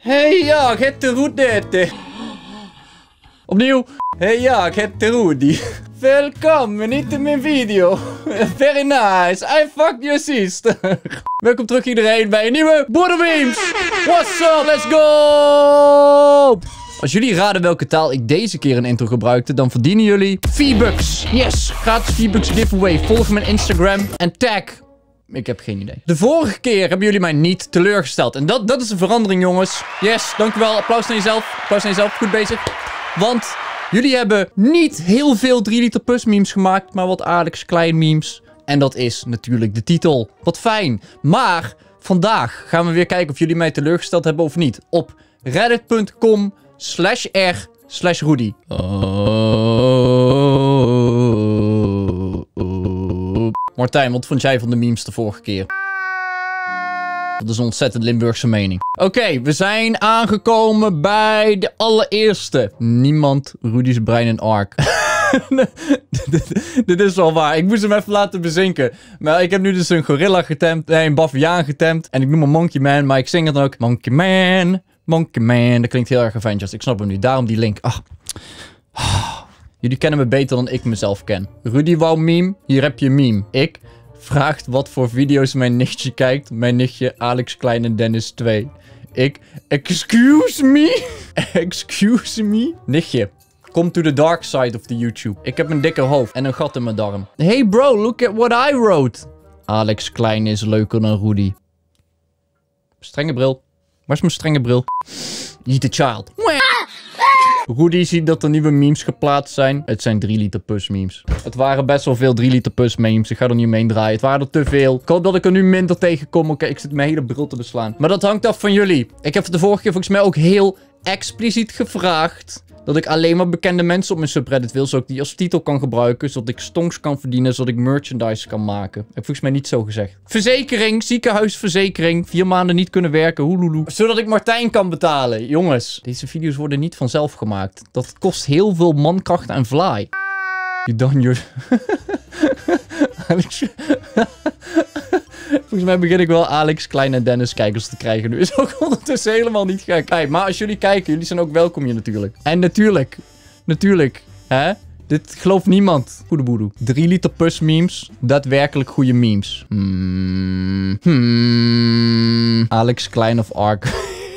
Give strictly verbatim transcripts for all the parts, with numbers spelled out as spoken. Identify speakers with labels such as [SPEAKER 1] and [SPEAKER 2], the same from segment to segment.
[SPEAKER 1] Hey ja, ik heb de route. Opnieuw. Hey ja, ik heb de Rudy. Welkom in mijn video. Very nice. I fucked your sister. Welkom terug iedereen bij een nieuwe Boerdermemes. What's up? Let's go! Als jullie raden welke taal ik deze keer in intro gebruikte, dan verdienen jullie V-Bucks. Yes, gratis V-Bucks giveaway. Volg mijn Instagram en tag. Ik heb geen idee. De vorige keer hebben jullie mij niet teleurgesteld. En dat, dat is een verandering, jongens. Yes, dankjewel. Applaus naar jezelf. Applaus naar jezelf. Goed bezig. Want jullie hebben niet heel veel drie liter plus memes gemaakt, maar wat Alex Klein memes. En dat is natuurlijk de titel. Wat fijn. Maar vandaag gaan we weer kijken of jullie mij teleurgesteld hebben of niet. Op reddit.com slash r slash Rudy. Martijn, wat vond jij van de memes de vorige keer? Dat is een ontzettend Limburgse mening. Oké, okay, we zijn aangekomen bij de allereerste. Niemand Rudy's brein en ark. Dit is wel waar. Ik moest hem even laten bezinken. Maar ik heb nu dus een gorilla getemd. Nee, een baviaan getemd. En ik noem hem Monkey Man. Maar ik zing het dan ook. Monkey Man. Monkey Man. Dat klinkt heel erg Avengers. Ik snap hem nu. Daarom die link. Ach. Jullie kennen me beter dan ik mezelf ken. Rudy wou meme. Hier heb je meme. Ik vraagt wat voor video's mijn nichtje kijkt. Mijn nichtje Alex Klein en Dennis twee. Ik, excuse me? Excuse me? Nichtje, come to the dark side of the YouTube. Ik heb een dikke hoofd en een gat in mijn darm. Hey bro, look at what I wrote. Alex Klein is leuker dan Rudy. Strenge bril. Waar is mijn strenge bril? Eat the child. Rudy ziet dat er nieuwe memes geplaatst zijn. Het zijn drie liter plus memes. Het waren best wel veel drie liter plus memes. Ik ga er niet mee draaien. Het waren er te veel. Ik hoop dat ik er nu minder tegenkom. Oké, okay, ik zit mijn hele bril te beslaan. Maar dat hangt af van jullie. Ik heb het de vorige keer volgens mij ook heel expliciet gevraagd dat ik alleen maar bekende mensen op mijn subreddit wil. Zodat ik die als titel kan gebruiken. Zodat ik stonks kan verdienen. Zodat ik merchandise kan maken. Heb ik volgens mij niet zo gezegd. Verzekering. Ziekenhuisverzekering. Vier maanden niet kunnen werken. Hoeloeloe. Zodat ik Martijn kan betalen. Jongens. Deze video's worden niet vanzelf gemaakt. Dat kost heel veel mankracht en fly. You done your... Alex... Volgens mij begin ik wel Alex Klein en Dennis kijkers te krijgen nu. Is ook ondertussen helemaal niet gek. Kijk, maar als jullie kijken, jullie zijn ook welkom hier natuurlijk. En natuurlijk, natuurlijk, hè? Dit gelooft niemand. Goede boedoe. drie liter plus memes. Daadwerkelijk goede memes. Hmm. Hmm. Alex Klein of Ark.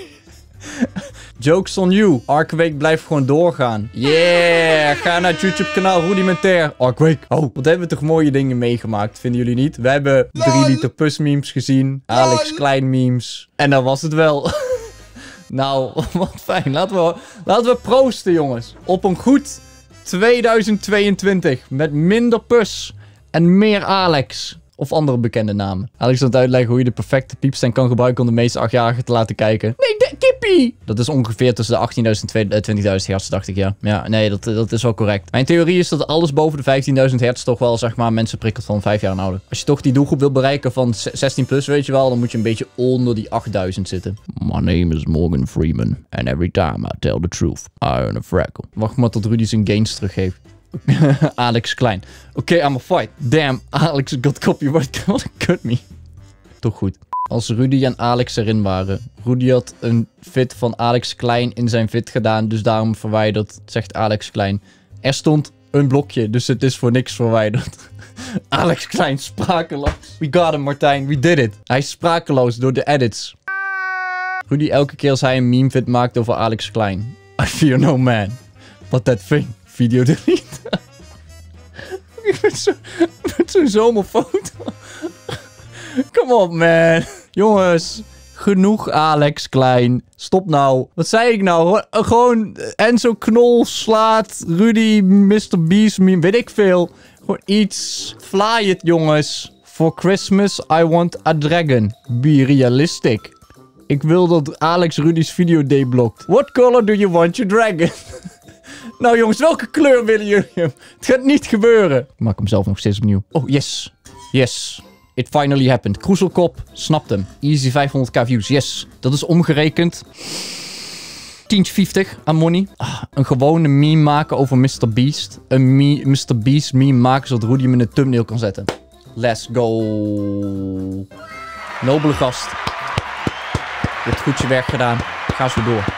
[SPEAKER 1] Jokes on you. Arkweek blijft gewoon doorgaan. Yeah. Ga naar het YouTube kanaal Rudimentair. Arkweek. Oh, wat hebben we toch mooie dingen meegemaakt. Vinden jullie niet? We hebben drie liter plus memes gezien. Alex Klein memes. En dat was het wel. Nou, wat fijn. Laten we, laten we proosten, jongens. Op een goed tweeduizend tweeëntwintig. Met minder pus. En meer Alex. Of andere bekende namen. Alex gaat uitleggen hoe je de perfecte piepstem kan gebruiken om de meeste achtjarigen te laten kijken. Nee, de kippie! Dat is ongeveer tussen de achttienduizend en twintigduizend hertz, dacht ik, ja. Ja, nee, dat, dat is wel correct. Mijn theorie is dat alles boven de vijftienduizend hertz toch wel, zeg maar, mensen prikkelt van vijf jaar en ouder. Als je toch die doelgroep wil bereiken van zestien plus, weet je wel, dan moet je een beetje onder die achtduizend zitten. My name is Morgan Freeman. And every time I tell the truth, I earn a freckle. Wacht maar tot Rudy zijn gains teruggeeft. Alex Klein. Oké, okay, I'm a fight. Damn, Alex got copyright. What a cut me. Toch goed. Als Rudy en Alex erin waren. Rudy had een fit van Alex Klein in zijn fit gedaan. Dus daarom verwijderd, zegt Alex Klein. Er stond een blokje, dus het is voor niks verwijderd. Alex Klein, sprakeloos. We got him, Martijn. We did it. Hij is sprakeloos door de edits. Rudy elke keer als hij een meme fit maakt over Alex Klein. I fear no man. But that thing. Video delete. Met zo'n zo zomerfoto. Kom op, man. Jongens. Genoeg Alex Klein. Stop nou. Wat zei ik nou? Gewoon Enzo Knol slaat Rudy mister Beast meme. Weet ik veel. Gewoon iets. Fly it, jongens. For Christmas, I want a dragon. Be realistic. Ik wil dat Alex Rudy's video deblokt. What color do you want your dragon? Nou jongens, welke kleur willen jullie hem? Het gaat niet gebeuren. Ik maak hem zelf nog steeds opnieuw. Oh, yes. Yes. It finally happened. Kroezelkop, snapt hem. Easy vijfhonderd k views. Yes. Dat is omgerekend. tien vijftig aan money. Ah, een gewone meme maken over mister Beast. Een mister Beast meme maken zodat Rudy hem in de thumbnail kan zetten. Let's go. Nobele gast. Je hebt goed je werk gedaan. ga zo door.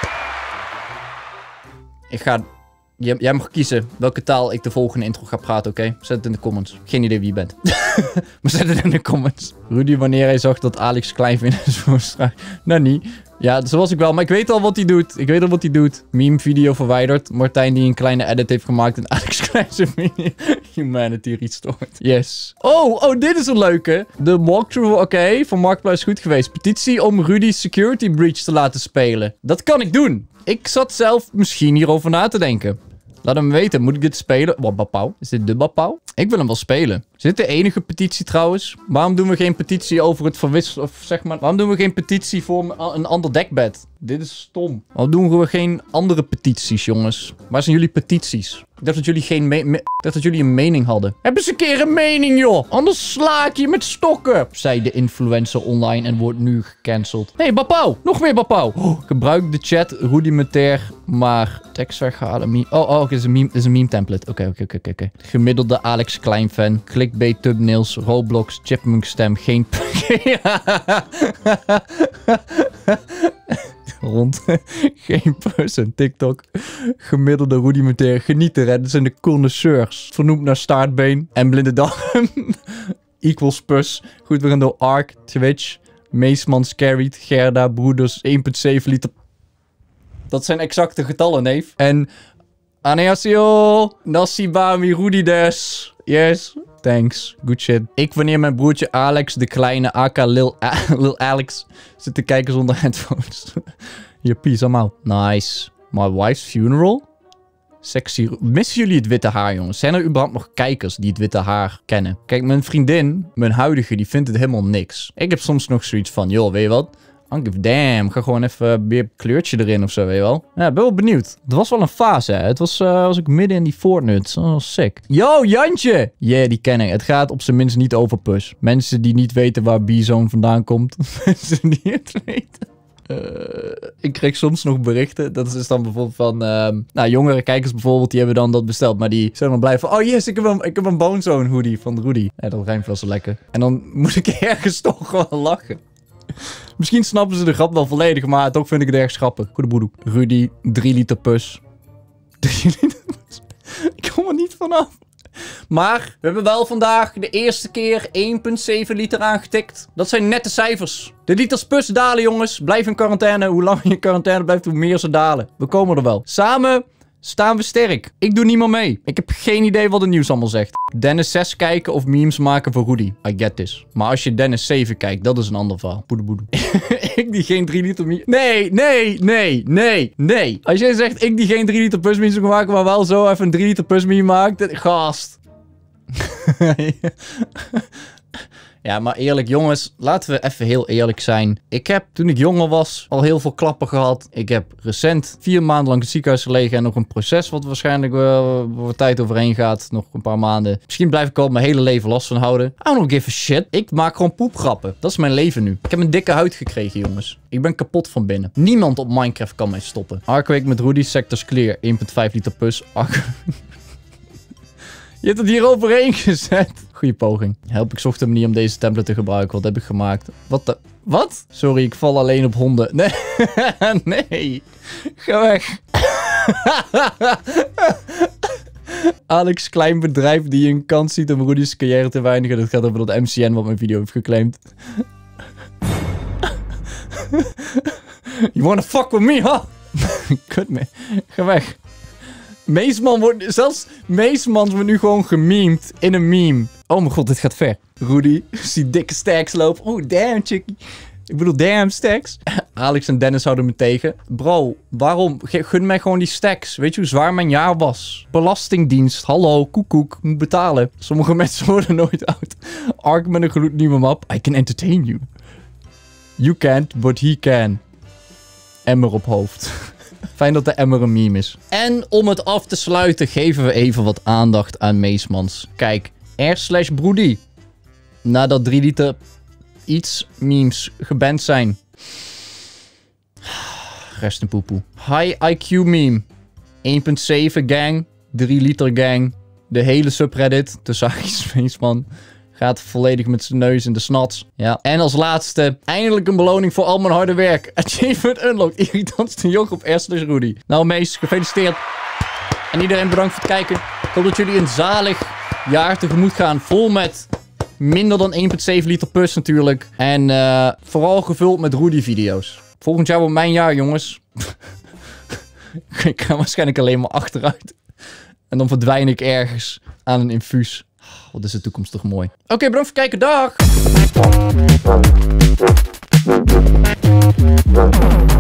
[SPEAKER 1] Ik ga... Jij, jij mag kiezen welke taal ik de volgende intro ga praten, oké? Okay? Zet het in de comments. Geen idee wie je bent. Maar zet het in de comments. Rudy, wanneer hij zag dat Alex klein vindt is voor straat. Nou, niet. Ja, zo was ik wel. Maar ik weet al wat hij doet. Ik weet al wat hij doet. Meme video verwijderd. Martijn die een kleine edit heeft gemaakt. En Alex klein zijn video. Humanity restored. Yes. Oh, oh, dit is een leuke. De walkthrough, oké. Okay, van Markiplier is goed geweest. Petitie om Rudy's security breach te laten spelen. Dat kan ik doen. Ik zat zelf misschien hierover na te denken. Laat hem weten. Moet ik dit spelen? Wat, Bapau? Is dit de Bapau? Ik wil hem wel spelen. Is dit de enige petitie trouwens? Waarom doen we geen petitie over het verwisselen? Of zeg maar... Waarom doen we geen petitie voor een ander dekbed? Dit is stom. Waarom doen we geen andere petities, jongens? Waar zijn jullie petities? Ik dacht dat jullie geen... Me me ik dacht dat jullie een mening hadden. Heb eens een keer een mening, joh! Anders sla ik je met stokken! Zei de influencer online en wordt nu gecanceld. Nee, Bapau! Nog meer Bapau! Oh, gebruik de chat rudimentair, maar tekst weghalen. Meme. Oh, oh, dit is een meme, dit is een meme template. Oké, oké, oké, oké. Gemiddelde Alex Klein fan. Clickbait thumbnails, Roblox, Chipmunk stem, geen... Rond. Geen person. TikTok. Gemiddelde rudimentair. Genieten, hè. Dat zijn de connoisseurs. Vernoemd naar staartbeen. En blinde dag. Equals pus. Goed, we gaan door Ark, Twitch, Meesman, Carried, Gerda, Broeders, één komma zeven liter. Dat zijn exacte getallen, neef. En... Annyeonghaseyo. Nasibami Rudy des. Yes. Thanks. Good shit. Ik wanneer mijn broertje Alex, de kleine aka Lil, A Lil Alex, zit te kijken zonder headphones. Hier, peace, I'm out. Nice. My wife's funeral? Sexy. Missen jullie het witte haar, jongens? Zijn er überhaupt nog kijkers die het witte haar kennen? Kijk, mijn vriendin, mijn huidige, die vindt het helemaal niks. Ik heb soms nog zoiets van, joh, weet je wat? I don't give a damn. Ga gewoon even weer kleurtje erin of zo, weet je wel. Ja, ik ben wel benieuwd. Het was wel een fase, hè. Het was, uh, was ik midden in die Fortnite. Oh, sick. Yo, Jantje! Yeah, die ken ik. Het gaat op zijn minst niet over pus. Mensen die niet weten waar B-Zone vandaan komt. Mensen die het weten. Uh, ik kreeg soms nog berichten. Dat is dan bijvoorbeeld van... Uh, nou, jongere kijkers bijvoorbeeld, die hebben dan dat besteld. Maar die zijn dan blij van... Oh yes, ik heb een, ik heb een Bonezone hoodie van Rudy. Ja, dat rijmt wel zo lekker. En dan moet ik ergens toch gewoon lachen. Misschien snappen ze de grap wel volledig, maar toch vind ik het erg grappig. Goede boedoe. Rudy, drie liter pus. drie liter pus. Ik kom er niet vanaf. Maar we hebben wel vandaag de eerste keer één komma zeven liter aangetikt. Dat zijn nette cijfers. De liters pus dalen, jongens. Blijf in quarantaine. Hoe langer je in quarantaine blijft, hoe meer ze dalen. We komen er wel. Samen staan we sterk. Ik doe niet meer mee. Ik heb geen idee wat het nieuws allemaal zegt. Dennis zes kijken of memes maken voor Rudy. I get this. Maar als je Dennis zeven kijkt, dat is een ander verhaal. Boede boede. Ik die geen drie liter meme... Nee, nee, nee, nee, nee. Als jij zegt, ik die geen drie liter plus memes kan maken, maar wel zo even een drie liter plus meme maakt. Gast. Ja, maar eerlijk, jongens, laten we even heel eerlijk zijn. Ik heb, toen ik jonger was, al heel veel klappen gehad. Ik heb recent vier maanden lang in het ziekenhuis gelegen en nog een proces wat waarschijnlijk uh, wat tijd overheen gaat. Nog een paar maanden. Misschien blijf ik al mijn hele leven last van houden. I don't give a shit. Ik maak gewoon poepgrappen. Dat is mijn leven nu. Ik heb een dikke huid gekregen, jongens. Ik ben kapot van binnen. Niemand op Minecraft kan mij stoppen. Arcweek met Rudy, sectors clear. één komma vijf liter pus. Je hebt het hier overheen gezet. Goeie poging. Help, ik zocht hem niet om deze template te gebruiken. Wat heb ik gemaakt? Wat de... Wat? Sorry, ik val alleen op honden. Nee. Nee. Ga weg. Alex, klein bedrijf die een kans ziet om Rudy's carrière te weinigen. Dat gaat over dat M C N wat mijn video heeft geclaimd. You wanna fuck with me, huh? Kut me. Ga weg. Meesman wordt... Zelfs Meesman wordt nu gewoon gememd in een meme. Oh mijn god, dit gaat ver. Rudy, zie dikke stacks lopen. Oh, damn, chickie. Ik bedoel, damn, stacks. Alex en Dennis houden me tegen. Bro, waarom? Gun mij gewoon die stacks. Weet je hoe zwaar mijn jaar was? Belastingdienst. Hallo, koekoek. Moet betalen. Sommige mensen worden nooit oud. Ark met een gloednieuwe map. I can entertain you. You can't, but he can. Emmer op hoofd. Fijn dat de emmer een meme is. En om het af te sluiten geven we even wat aandacht aan Meesmans. Kijk, r slash broody. Nadat drie liter iets memes geband zijn. Rest in poepoe. High I Q meme. één komma zeven gang. drie liter gang. De hele subreddit. Tussen haakjes Meesman. gaat volledig met zijn neus in de snats. Ja. En als laatste, eindelijk een beloning voor al mijn harde werk. Achievement unlocked. Irritantste joch op R slash Rudy. Nou, mees, gefeliciteerd. En iedereen bedankt voor het kijken. Ik hoop dat jullie een zalig jaar tegemoet gaan. Vol met minder dan één komma zeven liter pus natuurlijk. En uh, vooral gevuld met Rudy-video's. Volgend jaar wordt mijn jaar, jongens. Ik ga waarschijnlijk alleen maar achteruit. En dan verdwijn ik ergens aan een infuus. Oh, wat is de toekomst toch mooi. Oké, okay, bedankt voor het kijken. Dag!